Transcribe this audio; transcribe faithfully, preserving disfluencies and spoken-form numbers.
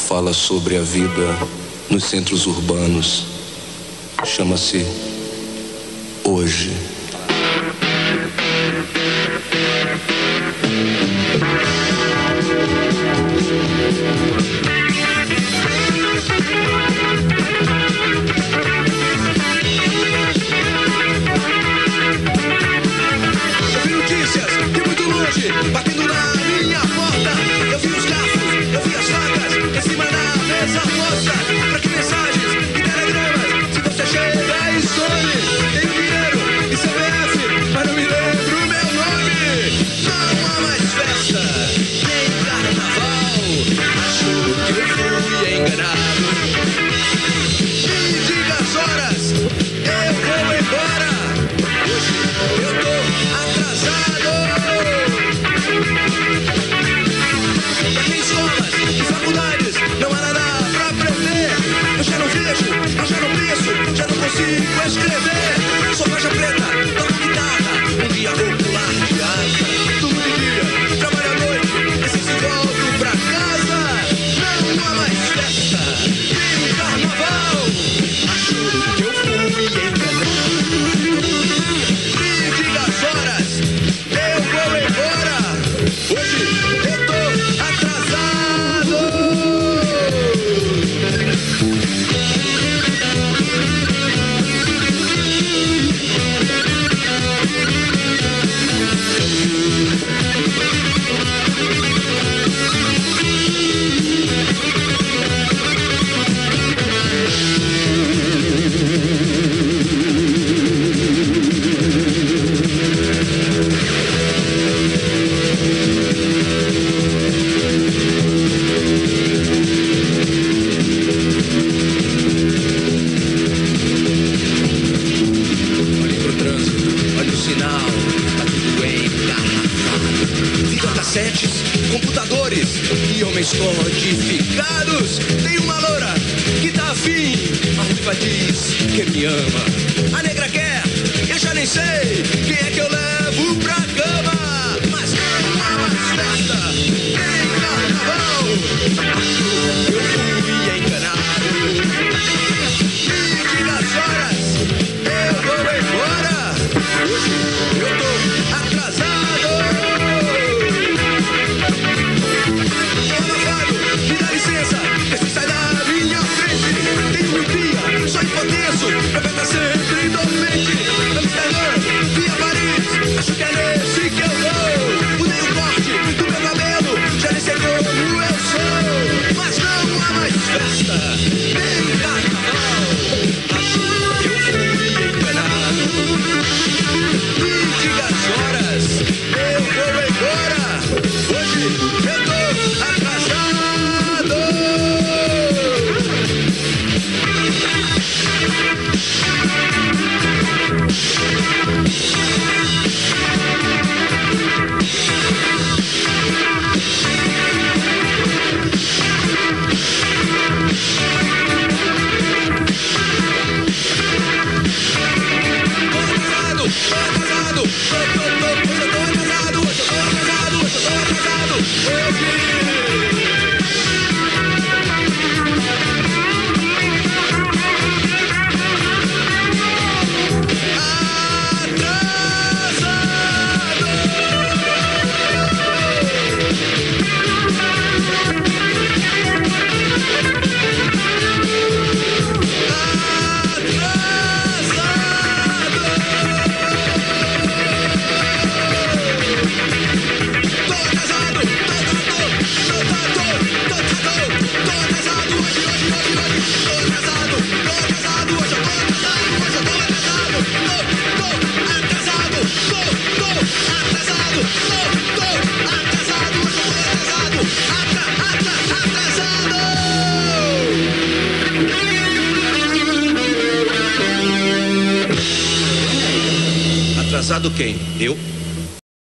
fala sobre a vida nos centros urbanos. Chama-se Hoje. Eu vi notícias de muito longe, batendo na minha porta. Eu vi os garfos, eu vi as facas em cima da mesa posta. Pra que mensagens e telegramas, se você chega e some. Tenho dinheiro e C P F, mas não me lembro o meu nome. Não há mais festa, nem carnaval. Acho que eu fui enganado. Me diga as horas, eu vou embora. Hoje eu tô atrasado. Pra quem escolas e faculdades não há nada pra aprender. Eu já não vejo, eu já não penso, já não consigo escrever. Sou faixa preta, toco guitarra, um dia vou pular de asa. Turno de dia, trabalho à noite, preciso e volto pra casa. Não há mais festa, nem carnaval. Acho que eu fui enganado. Me diga as horas, eu vou embora. Hoje eu tô atrasado. Olhe pro trânsito, olha o sinal, tá tudo engarrafado. Videocassetes, computadores e homens codificados. Tem uma loura que tá afim, a ruiva diz que me ama. A negra quer, eu já nem sei quem é que eu levo pra cama. Mas não há mais festa, nem carnaval. Acho que eu fui enganado. Me diga as horas, eu vou embora. Hoje eu tô atrasado. Ô amafado, me dá licença, esse sai da minha frente. Tenho um dia, só hipoteso, meu pé tá sempre dormente. Amsterdã, via Paris, acho que é nesse que eu vou. Mudei o corte do meu cabelo, já nem sei como eu sou. Mas não há mais festa, nem carnaval. Acho que eu fui enganado. Me diga as horas, eu vou embora. Hoje eu tô atrasado. Tô atrasado, tô atrasado, hoje eu tô atrasado, hoje eu tô atrasado, hoje eu tô atrasado, atrasado quem? Eu?